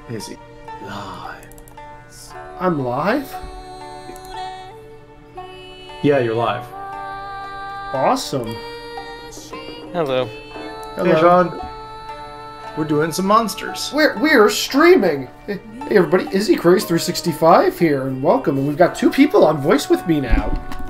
Izzy, live. I'm live? Yeah, you're live. Awesome. Hello. Hello. Hey, Sean. We're doing some monsters. We're streaming. Hey everybody, Izzy Craze 365 here, and welcome. And we've got two people on voice with me now.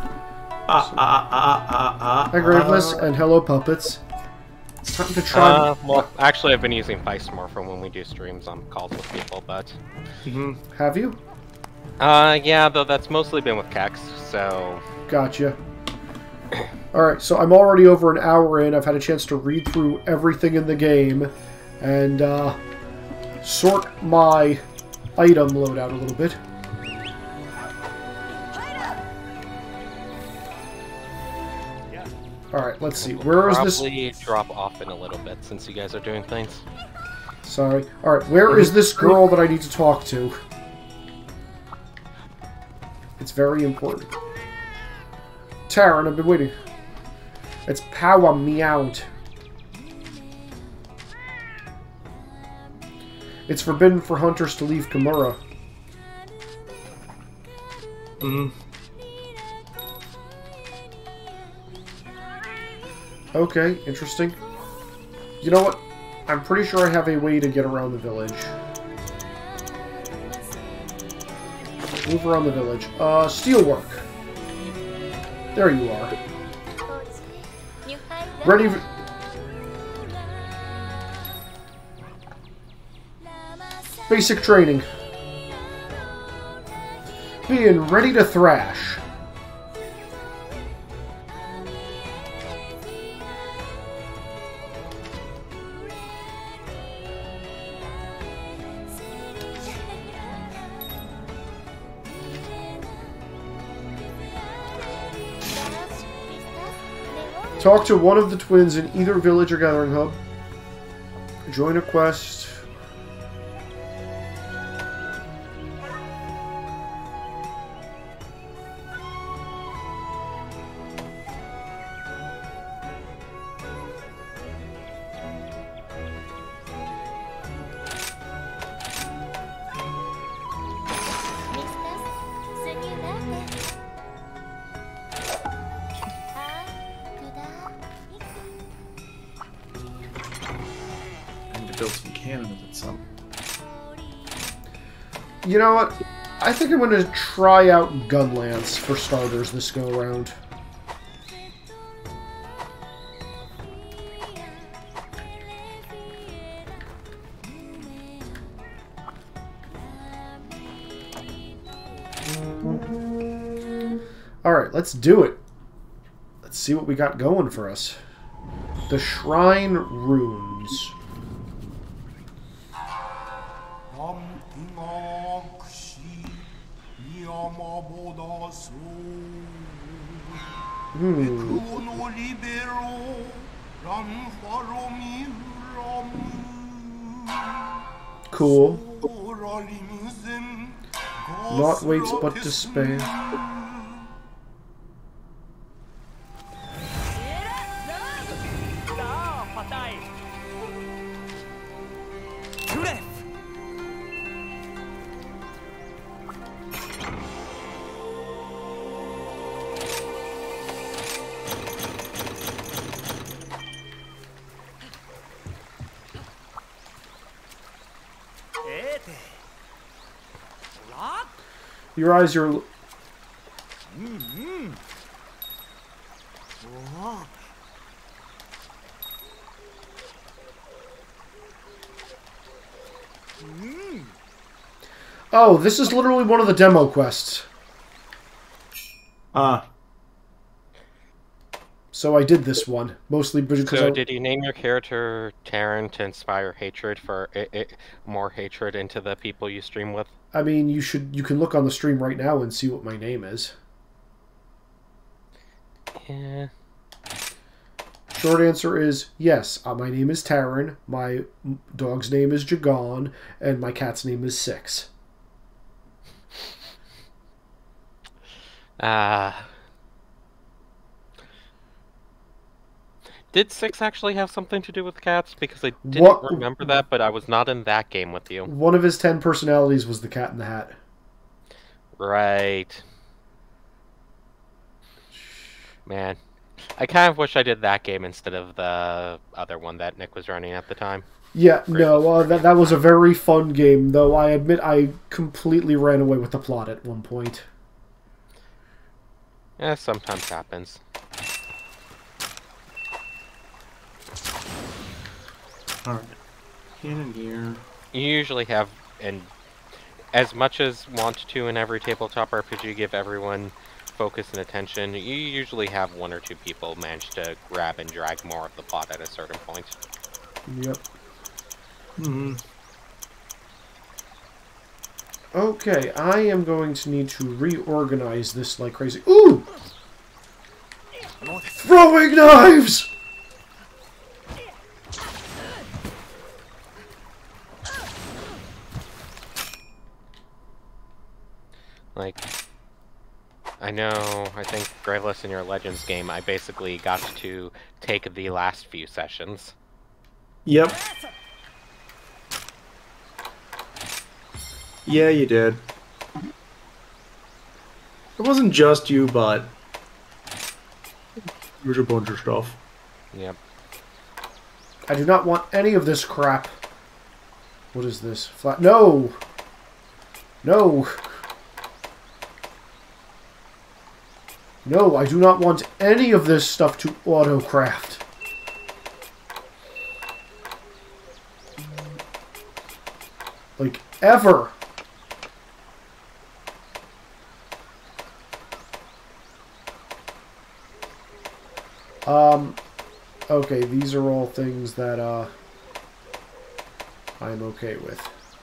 Hi Graveless, and hello Puppets. It's time to try. Well, actually, I've been using Feist more for when we do streams on calls with people, but... Have you? Yeah, though that's mostly been with Kex, so... Gotcha. Alright, so I'm already over an hour in. I've had a chance to read through everything in the game, and, sort my item loadout a little bit. Alright, let's see. Where is this? Probably drop off in a little bit since you guys are doing things. Sorry. Alright, where is this girl that I need to talk to? It's very important. Taryn, I've been waiting. It's Power Meowed. It's forbidden for hunters to leave Kimura. Okay, interesting. You know what? I'm pretty sure I have a way to get around the village. Move around the village. Steelwork. There you are. Ready... Basic training. Being ready to thrash. Talk to one of the twins in either village or gathering hub. Join a quest. Build some cannons at some. You know what? I think I'm going to try out Gunlance for starters this go around. Alright, let's do it. Let's see what we got going for us. The Shrine Runes. Cool. Not waits but despair. Your eyes are... Oh, this is literally one of the demo quests. So I did this one, mostly because So did you name your character Taryn to inspire hatred for more hatred into the people you stream with? I mean, you can look on the stream right now and see what my name is. Yeah. Short answer is yes. My name is Taryn, my dog's name is Jagon, and my cat's name is Six. Did 6 actually have something to do with cats? Because I didn't What- remember that, but I was not in that game with you. One of his 10 personalities was the Cat in the Hat. Right. Man. I kind of wish I did that game instead of the other one that Nick was running at the time. Yeah, no, that was a very fun game, though I admit I completely ran away with the plot at one point. Yeah, sometimes happens. Alright. Cannon here. You usually have, and as much as want to in every tabletop RPG give everyone focus and attention, you usually have one or two people manage to grab and drag more of the plot at a certain point. Yep. Mm-hmm. Okay, I am going to need to reorganize this like crazy. Ooh! Throwing knives! Like, I think Graveless in your Legends game, I basically got to take the last few sessions. Yep. Yeah, you did. It wasn't just you, but there's a bunch of stuff. Yep. I do not want any of this crap. What is this? Flat? No! No! No, I do not want any of this stuff to auto-craft. Like, ever. Okay, these are all things that, I'm okay with.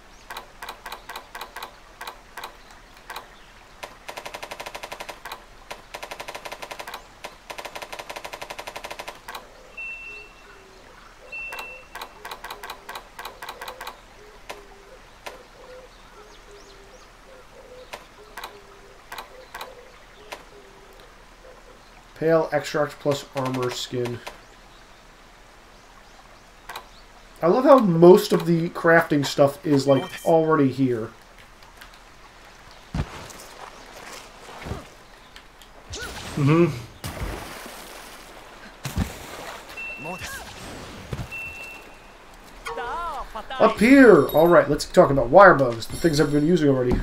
Pale extract plus armor skin. I love how most of the crafting stuff is, like, already here. Mm-hmm. Up here! Alright, let's talk about wire bugs, the things I've been using already.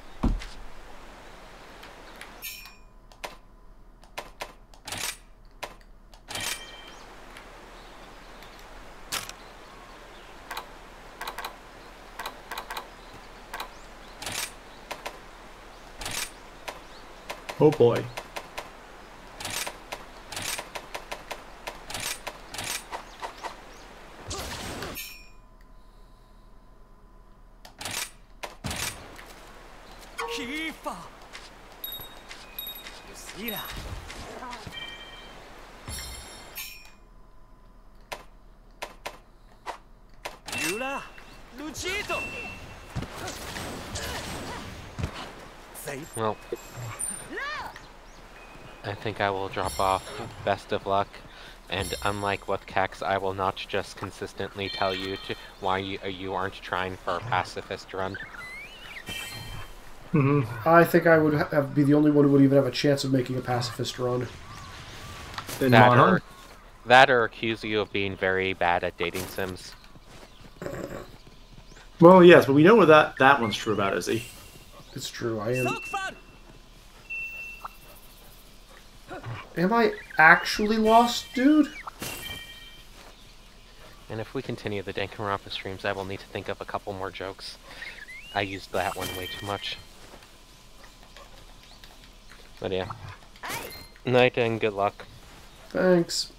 Oh boy. Well, I think I will drop off. Best of luck. And unlike with Kex, I will not just consistently tell you why you aren't trying for a pacifist run. Mm-hmm. I think I would be the only one who would even have a chance of making a pacifist run. In That Monarch? or accuse you of being very bad at dating sims. Well, yes, but we know what that one's true about, Izzy. It's true, I am... Am I actually lost, dude? And if we continue the Danganronpa streams, I will need to think of a couple more jokes. I used that one way too much. But yeah. Night and good luck. Thanks.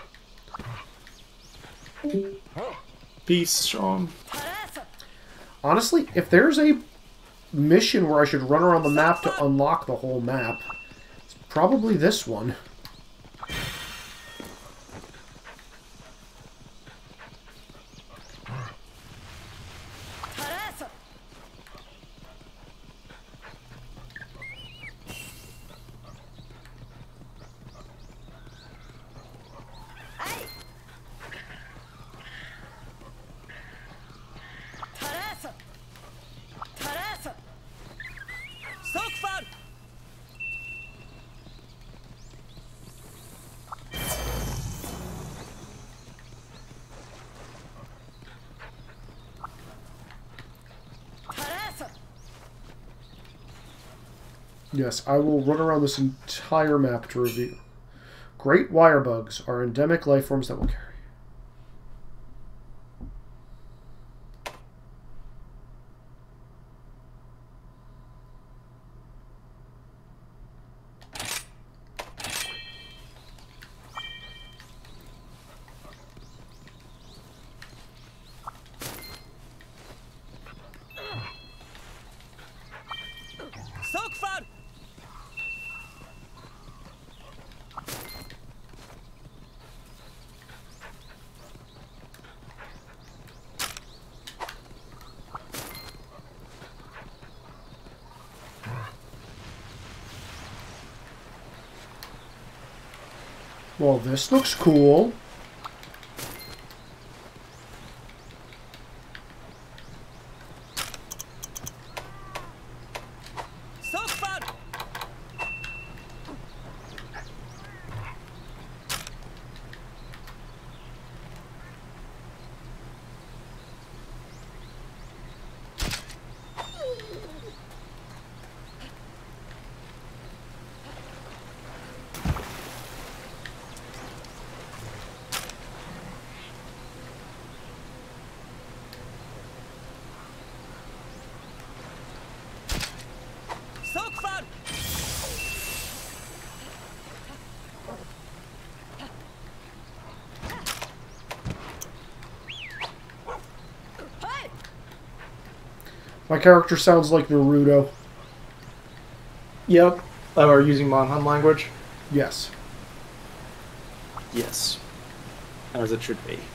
Peace, Sean. Honestly, if there's a mission where I should run around the map to unlock the whole map, it's probably this one. Yes, I will run around this entire map to review. Great wire bugs are endemic life forms that will carry. Well, this looks cool. My character sounds like Naruto. Yep. Are using Monhan language? Yes. Yes. As it should be.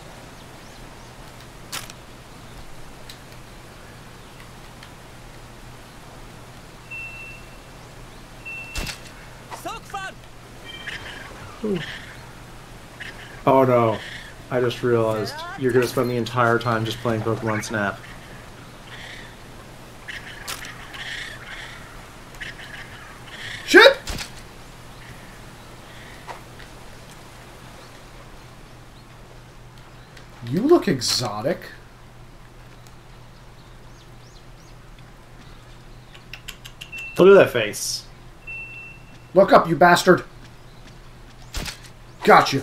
Ooh. Oh no. I just realized you're going to spend the entire time just playing Pokemon Snap. Shit! You look exotic. Look at that face. Look up, you bastard. Gotcha.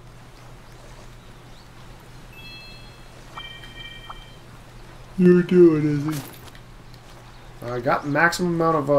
You're doing, Izzy. I got maximum amount of,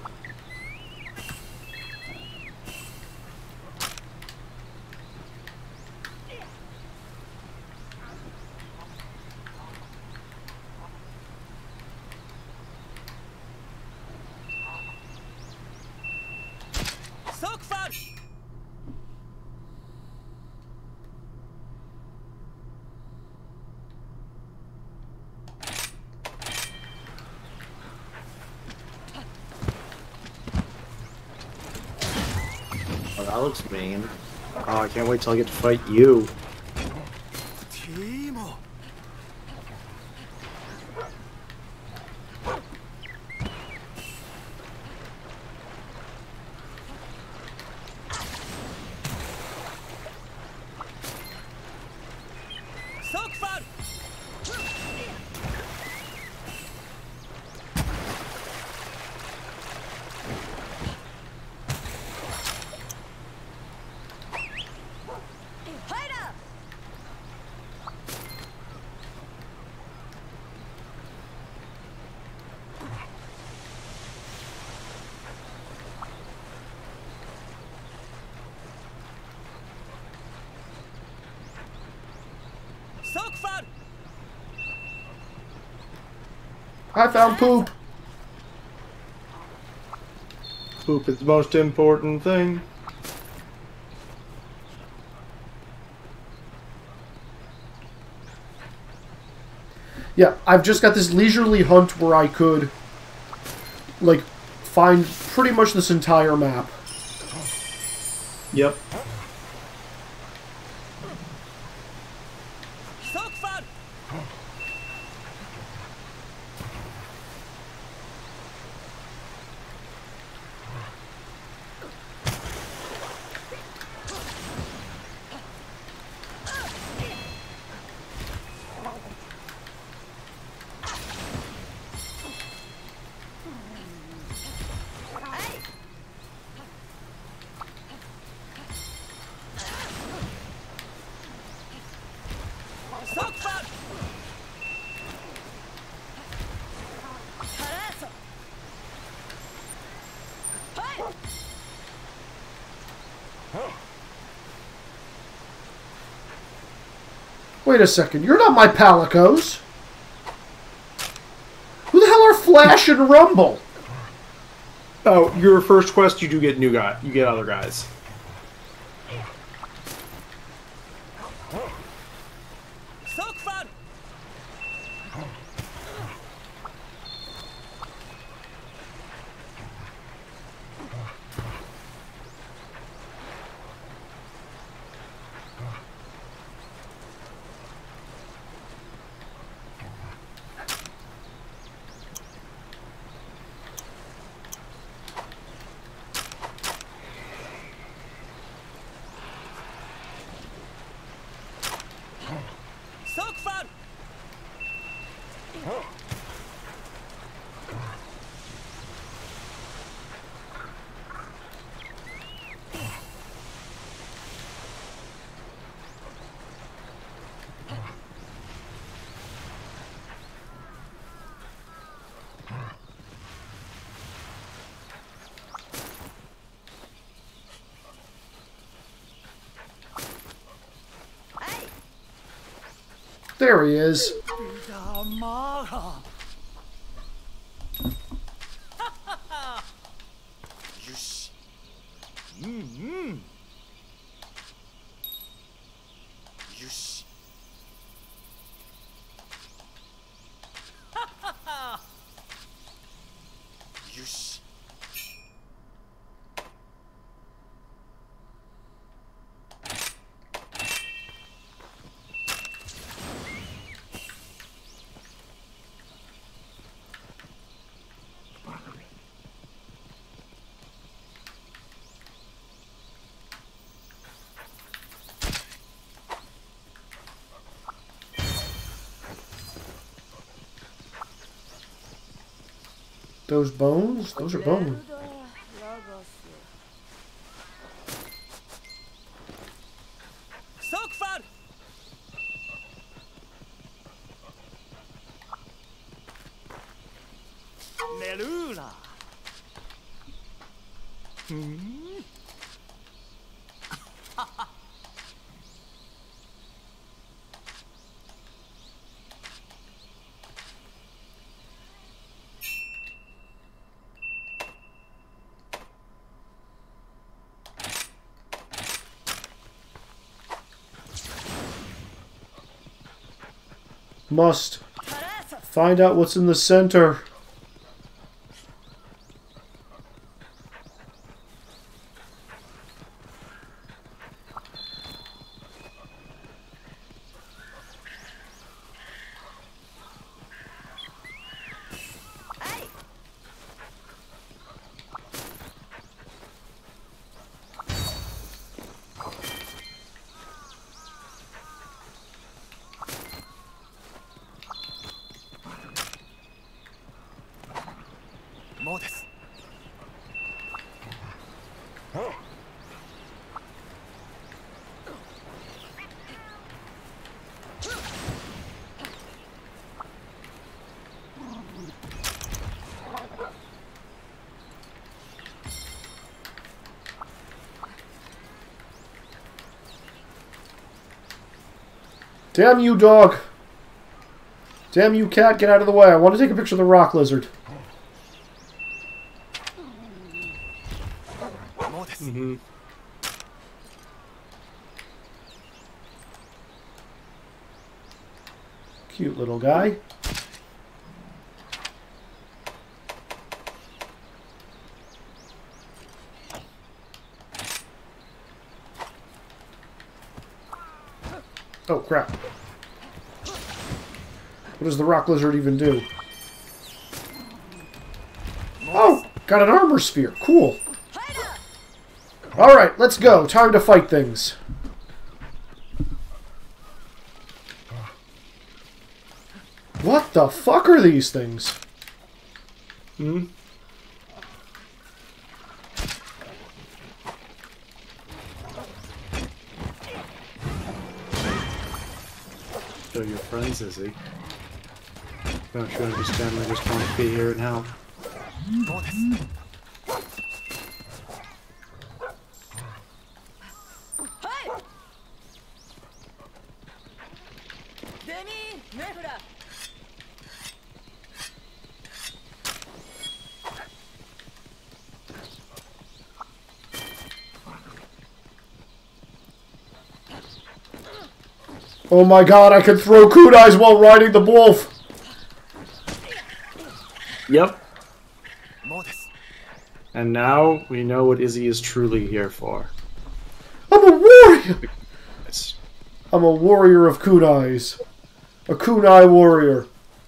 Oh, that looks mean. Oh, I can't wait till I get to fight you. I found poop. Poop is the most important thing. Yeah, I've just got this leisurely hunt where I could, like, find pretty much this entire map. Yep. Wait a second. You're not my Palicos. Who the hell are Flash and Rumble? Oh, your first quest, you do get new guy. You get other guys. There he is. Those bones? Those are bones. Must find out what's in the center. Damn you, dog. Damn you, cat. Get out of the way. I want to take a picture of the rock lizard. Mm-hmm. Cute little guy. Oh, crap. What does the rock lizard even do? Oh, got an armor sphere. Cool. Alright, let's go. Time to fight things. What the fuck are these things? Hmm? Show your friends, Izzy. Don't you understand we just want to be here and help? Oh my god, I can throw kunais while riding the wolf! Yep. And now we know what Izzy is truly here for. I'm a warrior! It's I'm a warrior of kunais. A kunai warrior.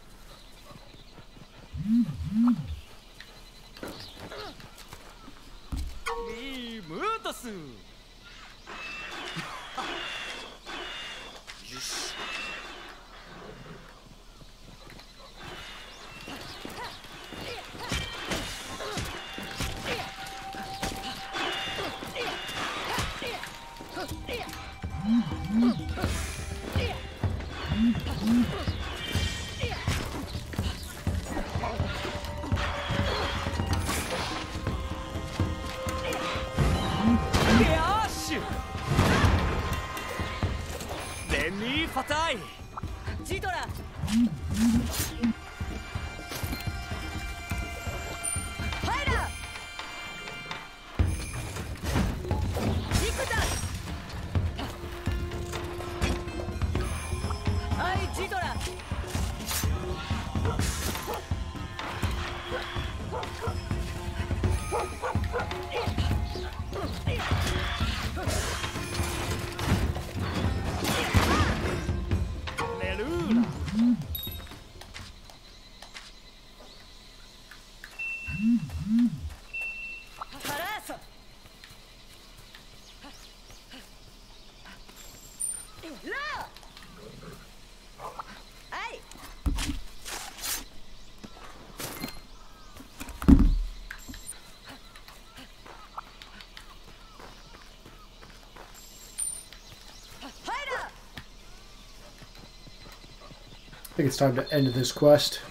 I think it's time to end this quest.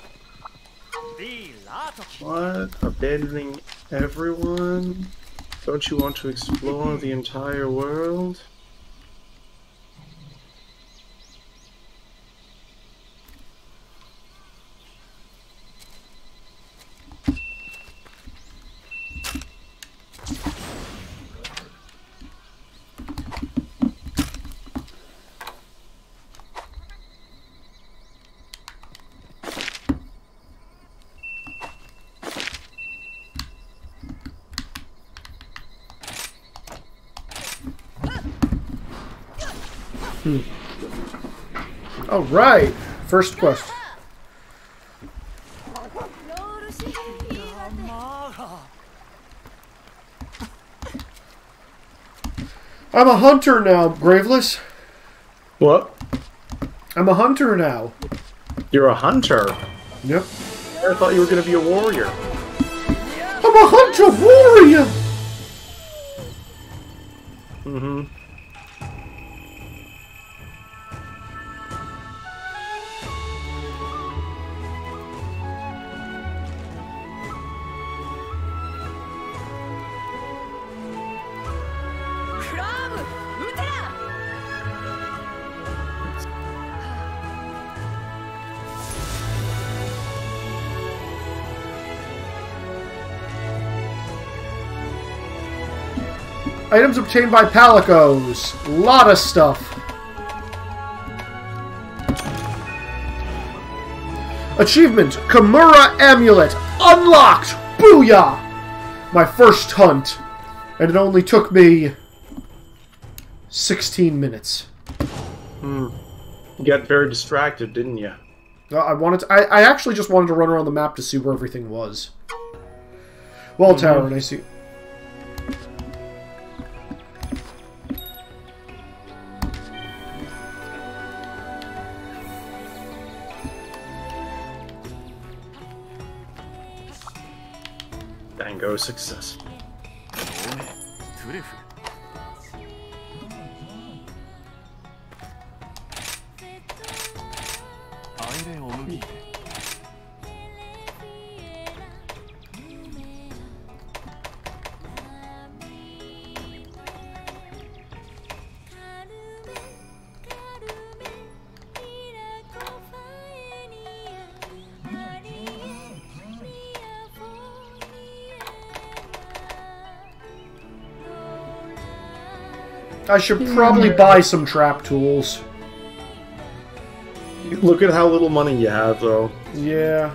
what? Abandoning everyone? Don't you want to explore the entire world? Alright, first quest. I'm a hunter now, Graveless. What? I'm a hunter now. You're a hunter? Yep. I thought you were going to be a warrior. I'm a hunter warrior! Mm-hmm. Items obtained by Palicos. Lot of stuff. Achievement. Kimura Amulet. Unlocked! Booyah! My first hunt. And it only took me 16 minutes. You got very distracted, didn't you? I actually just wanted to run around the map to see where everything was. Well, Tower, and I see... Dango successful. I should probably buy some trap tools. Look at how little money you have, though. Yeah.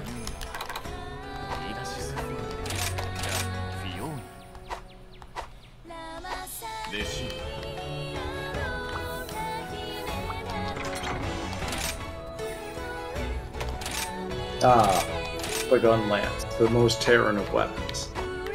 Ah, the gun lance, the most Terran of weapons.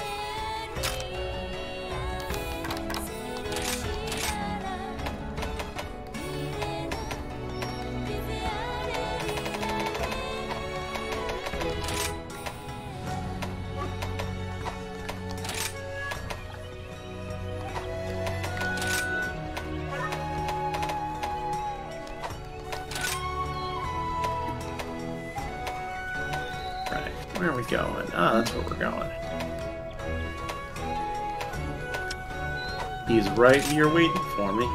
Where are we going? Ah, that's where we're going. He's right here waiting for me.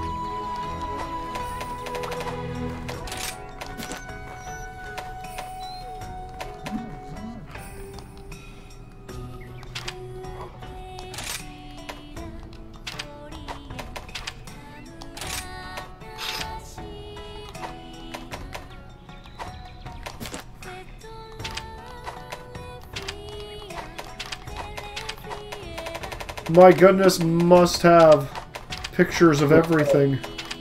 My goodness, must have pictures of everything.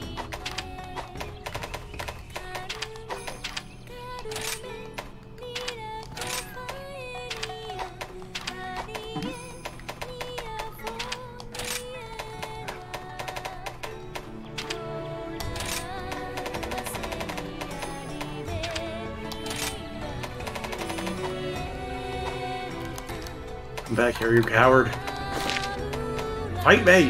Come back here, you coward. Fight me!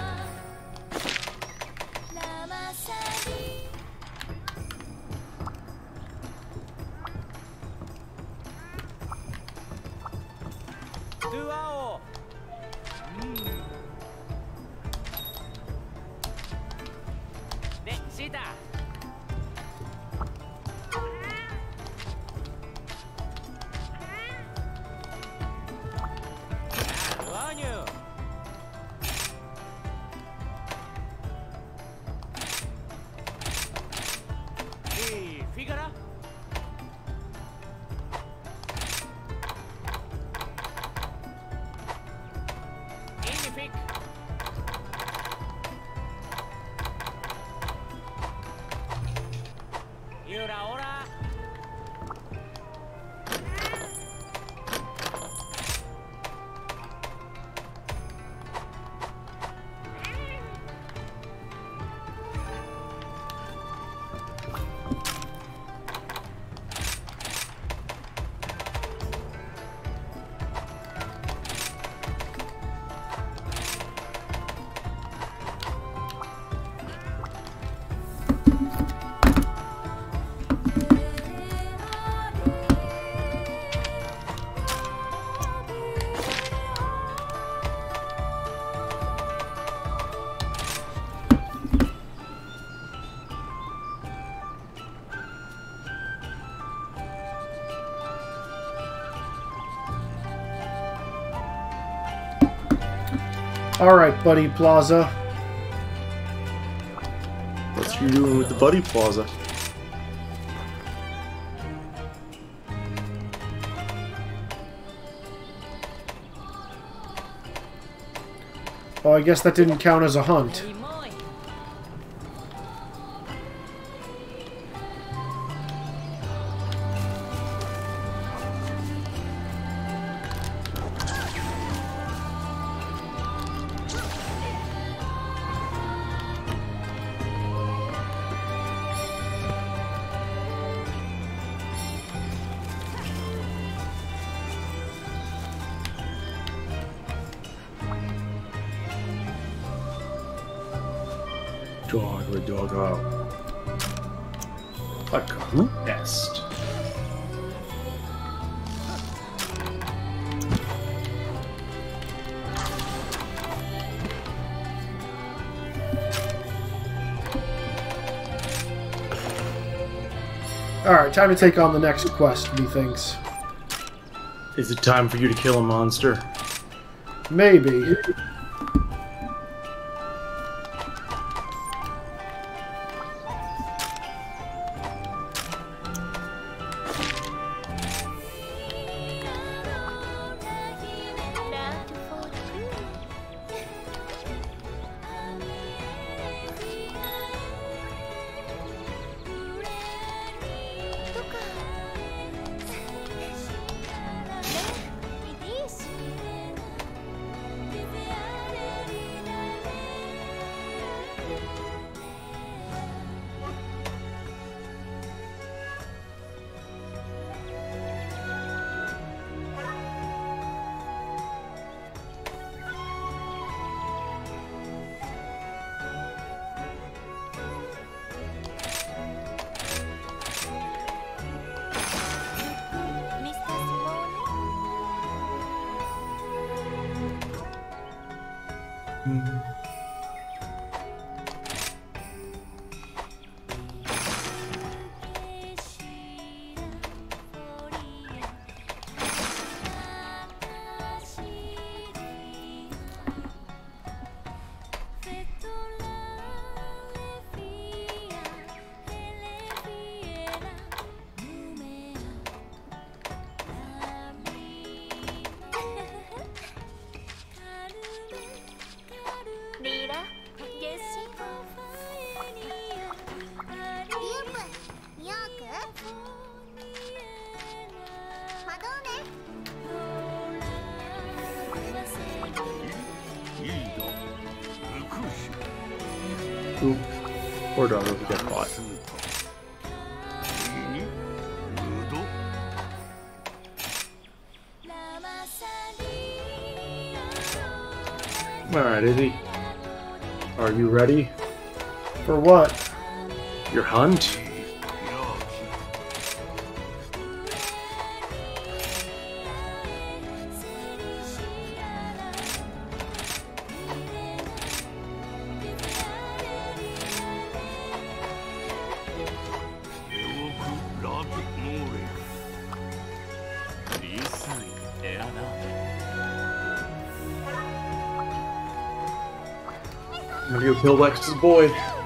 Alright, Buddy Plaza. What's you doing with the Buddy Plaza? Oh, I guess that didn't count as a hunt. Doggo. A group nest. Alright, time to take on the next quest, methinks. Is it time for you to kill a monster? Maybe. Oop. Poor dog will get caught. Alright, Izzy. Are you ready? For what? Your hunt? I'm gonna go kill Lex's boy.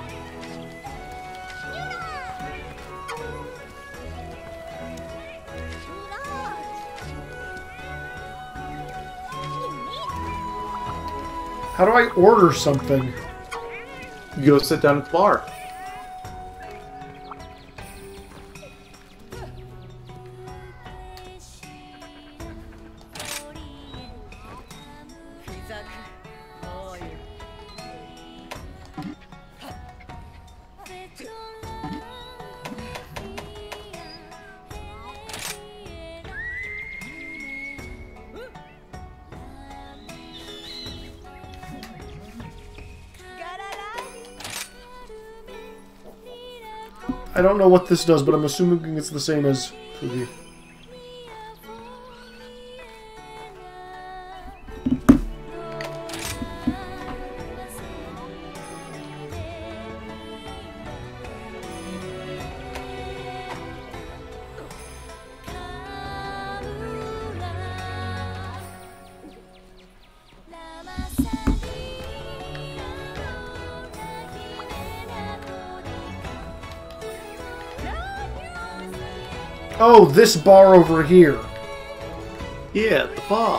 How do I order something? You go sit down at the bar. I don't know what this does, but I'm assuming it's the same as Fugi. Oh, this bar over here. Yeah, the bar.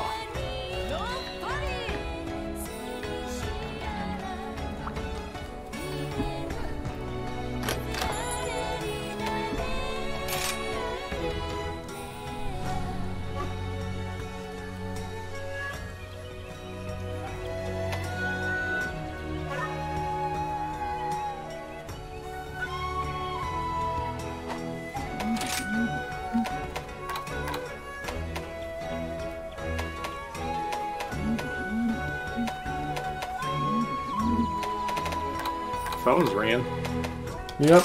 Phone's ringing. Yep.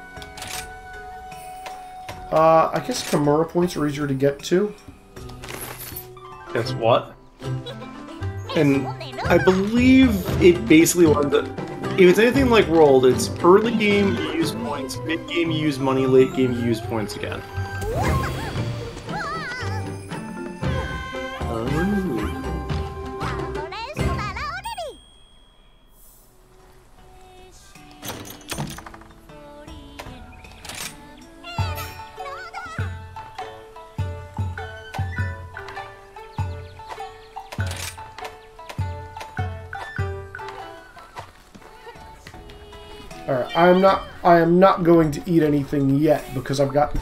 I guess Kimura points are easier to get to. Guess what? And I believe it basically wanted to, if it's anything like Rolled, it's early game you use points, mid game you use money, late game you use points again. Alright, I am not going to eat anything yet because I've got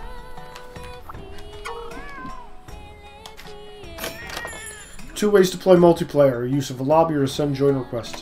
2 ways to play multiplayer: use of a lobby or a send join request.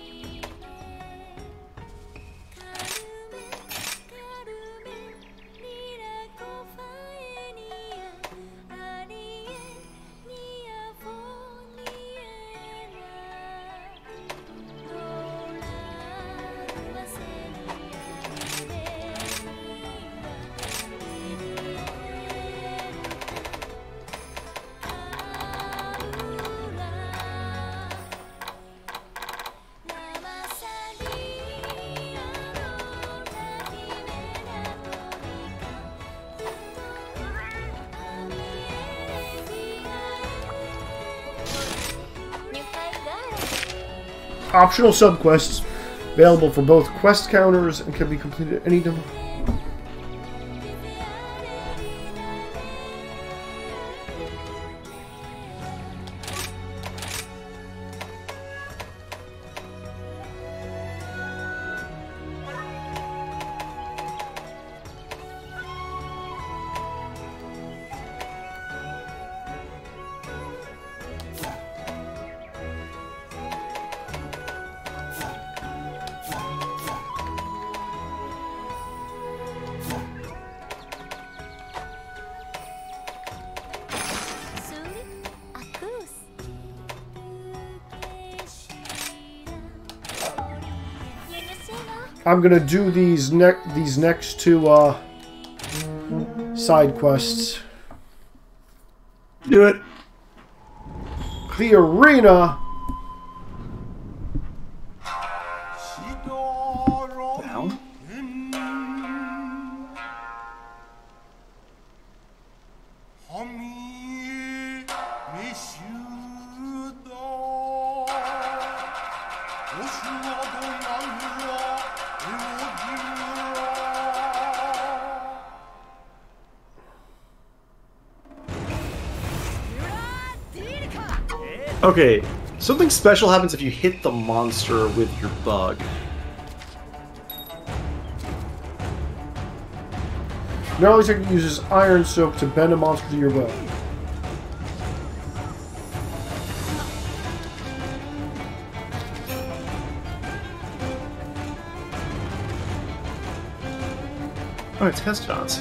Optional subquests available for both quest counters and can be completed at any time. I'm gonna do these next two side quests. Do it. The arena. The hell? Okay, something special happens if you hit the monster with your bug. Gnarly technique uses iron soap to bend a monster to your will. Oh, it's Heston's.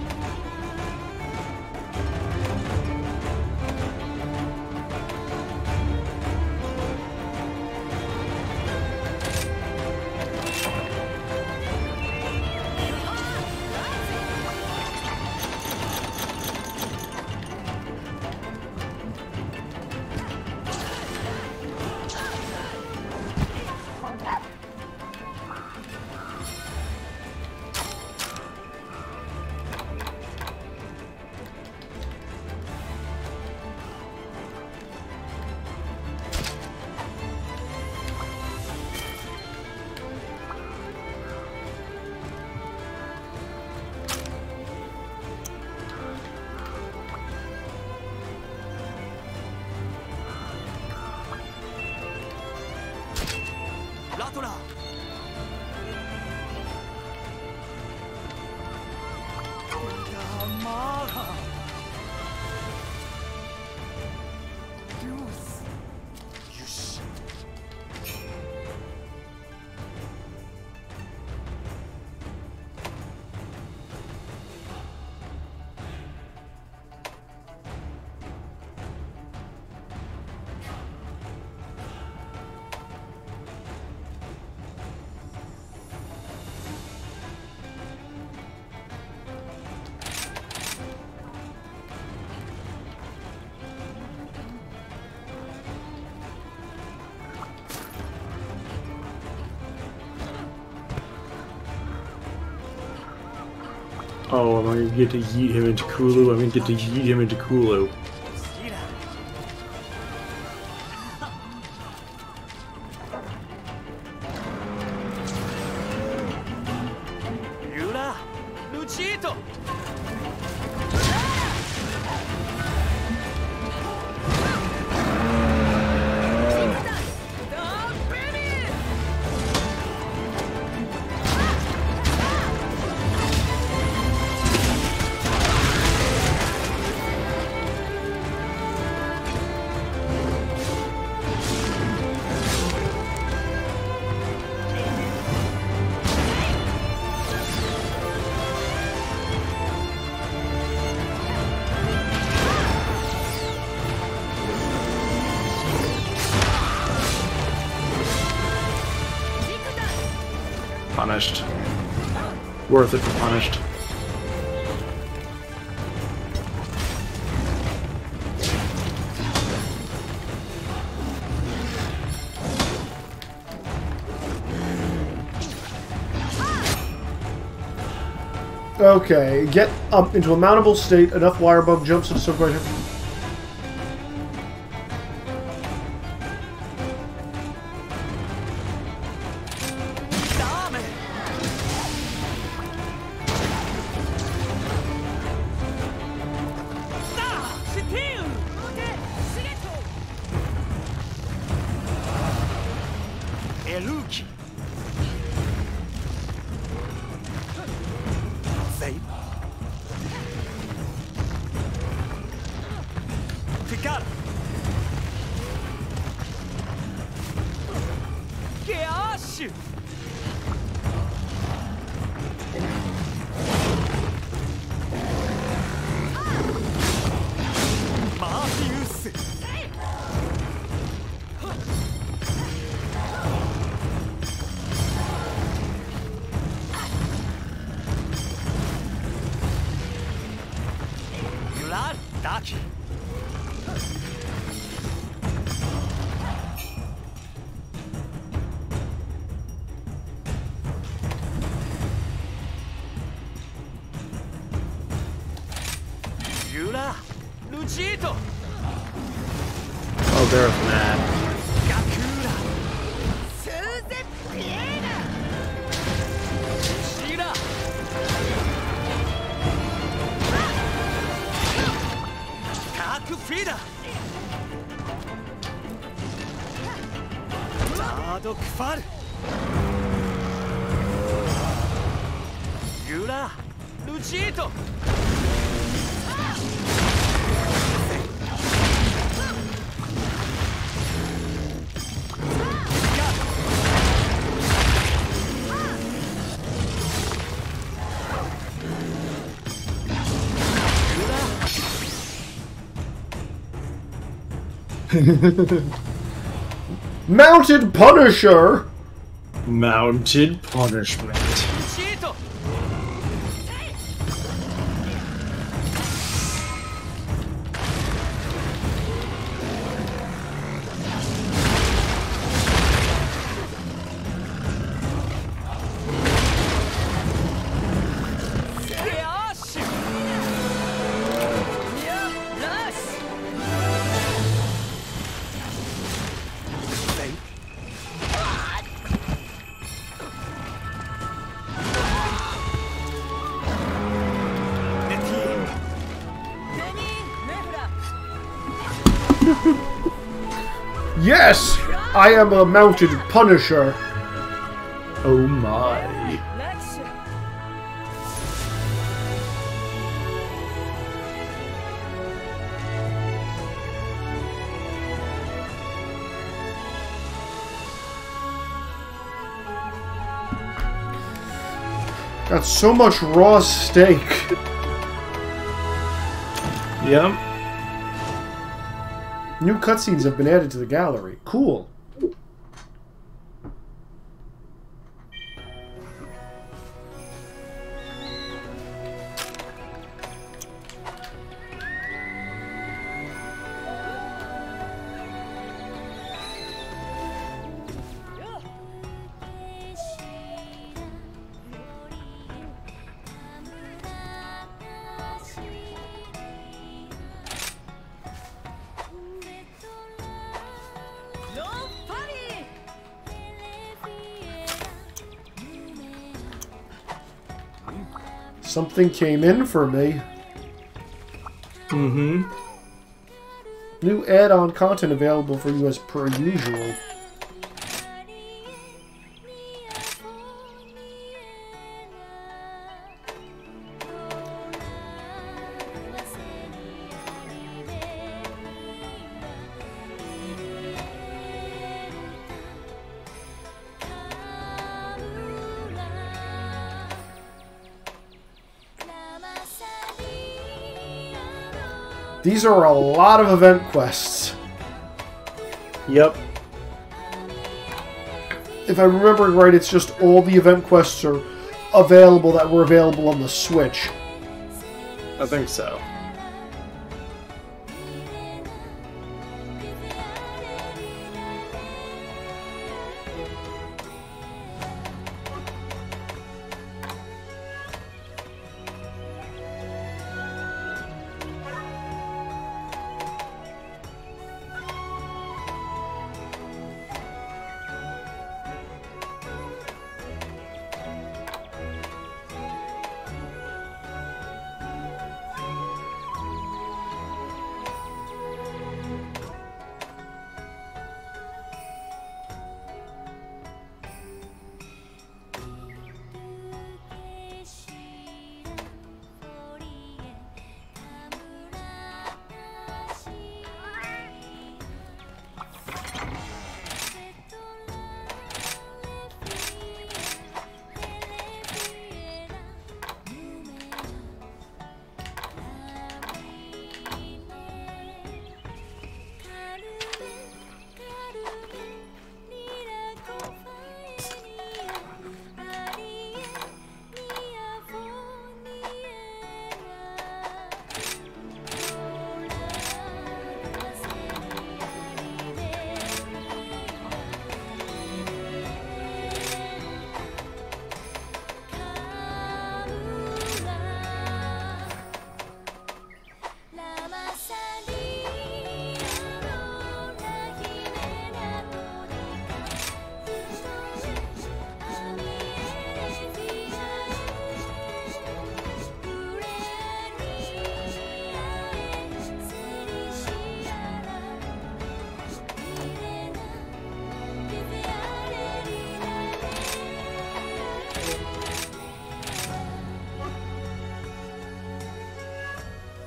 Oh, I'm gonna get to yeet him into Kulu. I'm gonna get to yeet him into Kulu. Punished. Worth it for punished. Okay, get up into a mountable state. Enough wire bug jumps into some question. Oh, there's Matt. Mounted Punisher! Mounted punishment. Yes! I am a Mounted Punisher. Oh my. Got so much raw steak. Yep. New cutscenes have been added to the gallery. Cool. Something came in for me. Mm-hmm. New add-on content available for you as per usual. These are a lot of event quests. Yep. If I'm remembering right, it's just all the event quests are available that were available on the Switch. I think so.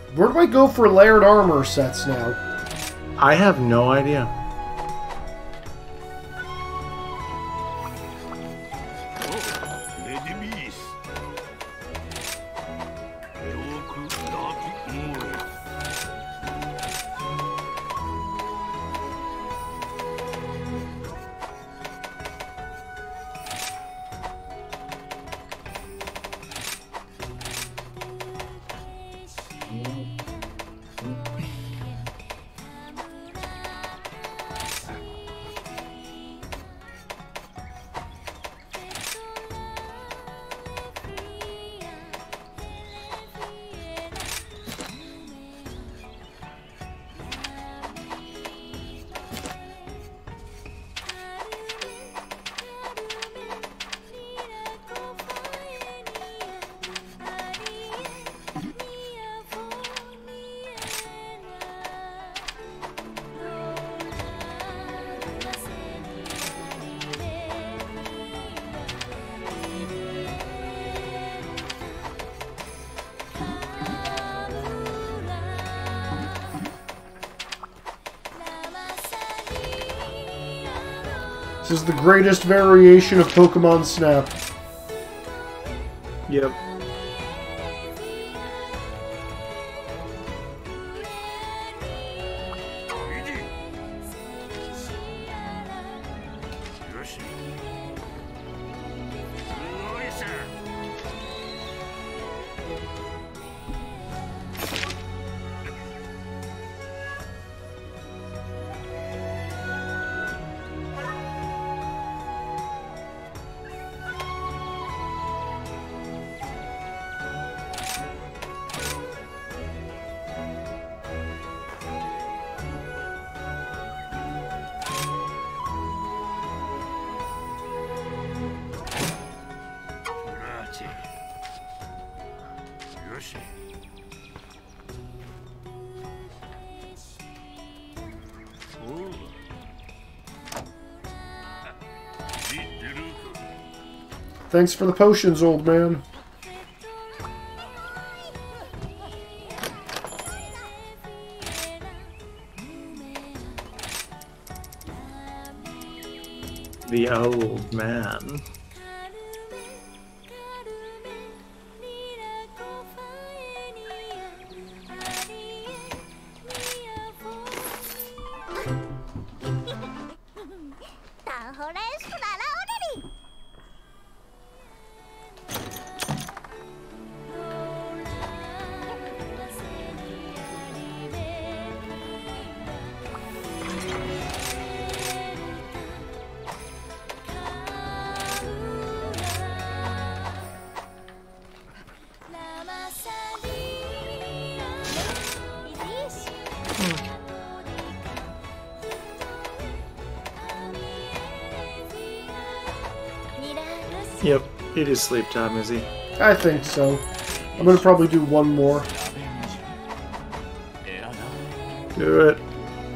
Where do I go for layered armor sets now? I have no idea. This is the greatest variation of Pokemon Snap. Yep. Thanks for the potions, old man. The old man. Yep, it is sleep time, Izzy. I think so. I'm gonna probably do one more. Do it.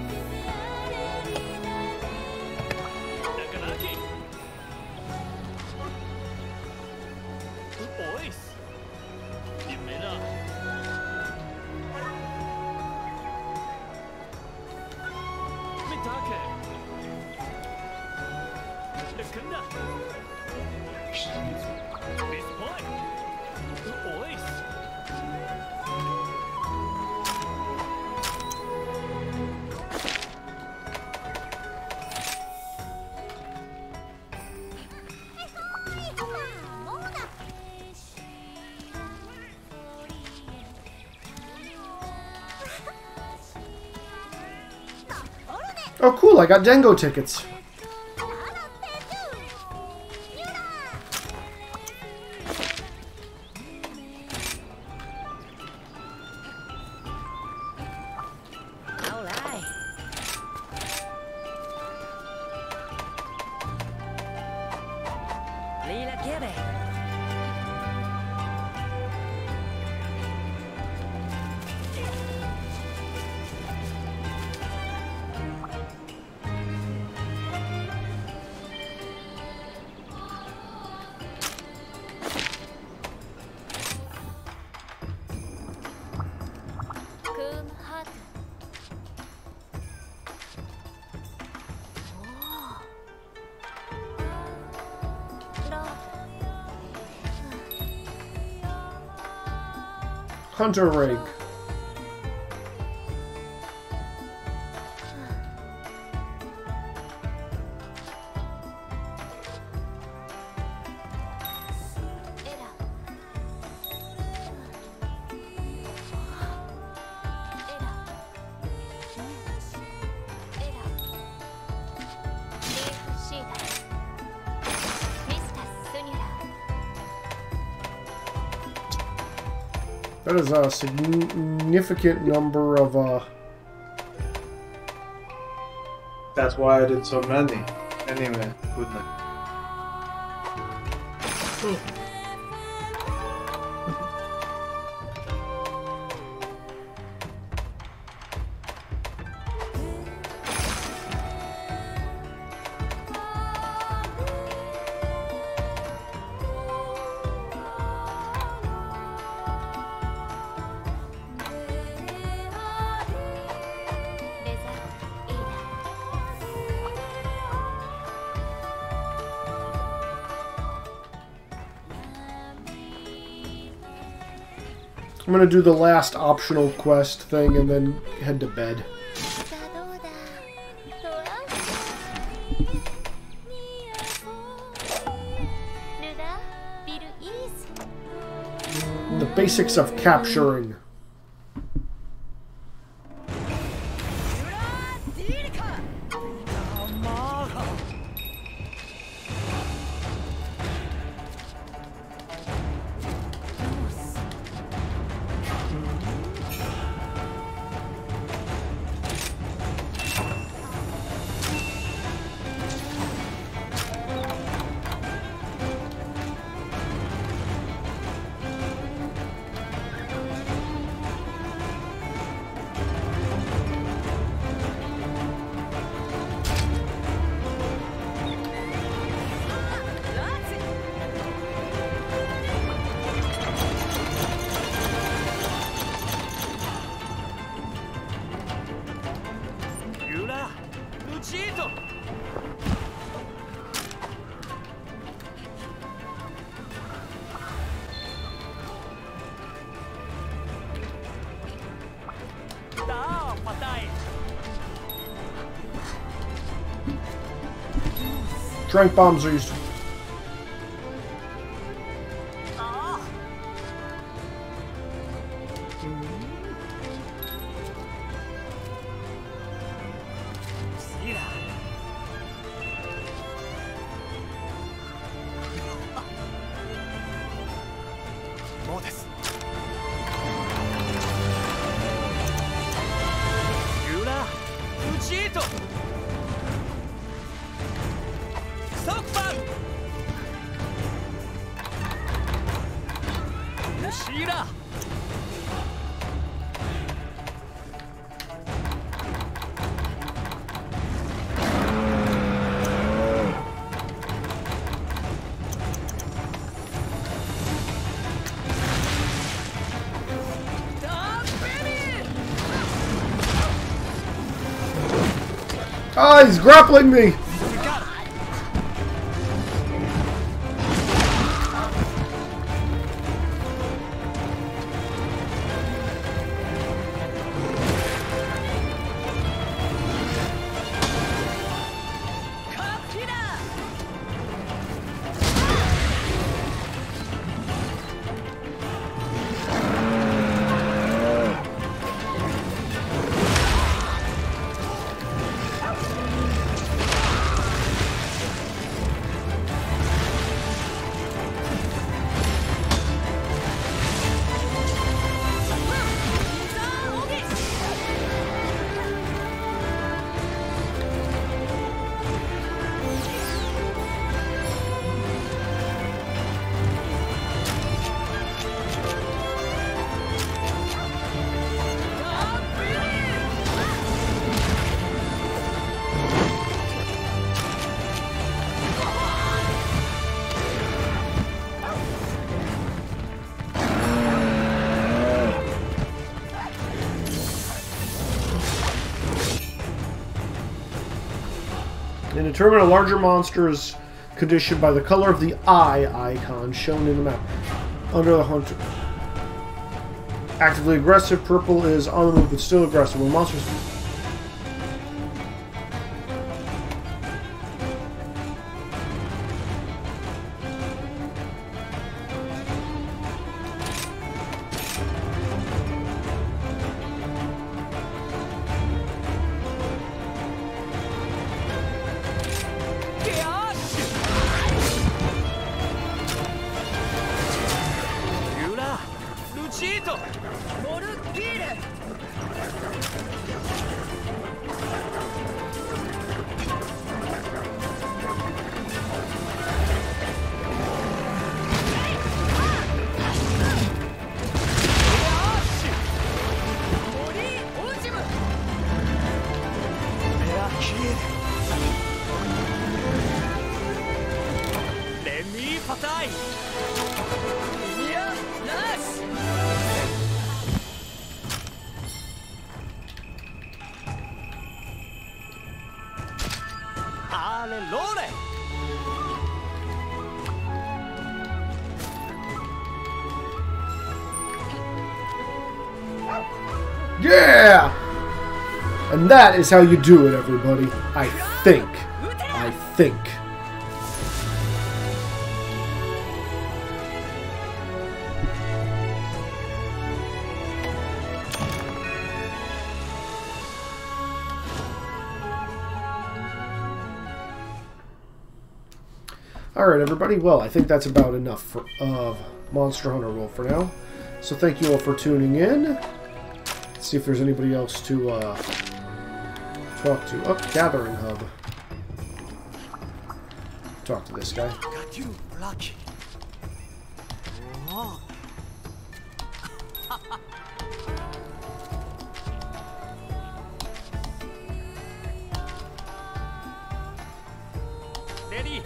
Oh, cool, I got Dengo tickets. Hunter rig. That is a significant number of, That's why I did so many. Anyway, good night. I'm gonna do the last optional quest thing and then head to bed. The basics of capturing. Trank bombs are used. Ah, he's grappling me! And determine a larger monster's condition by the color of the eye icon shown in the map. Under the hunter. Actively aggressive. Purple is on the move but still aggressive. When monsters... Yeah! And that is how you do it, everybody. I think. I think. Alright, everybody. Well, I think that's about enough for, of Monster Hunter World for now. So thank you all for tuning in. Let's see if there's anybody else to talk to. Oh, Gathering Hub. Talk to this guy. Got you, lucky. Oh. Ready?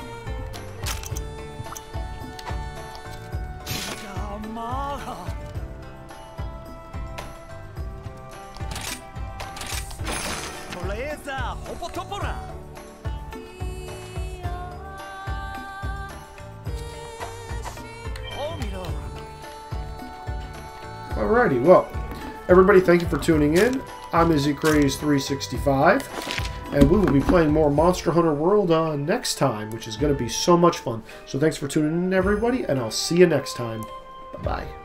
Alrighty, well, everybody, thank you for tuning in. I'm Izzy Craze 365, and we will be playing more Monster Hunter World next time, which is going to be so much fun. So thanks for tuning in, everybody, and I'll see you next time. Bye-bye.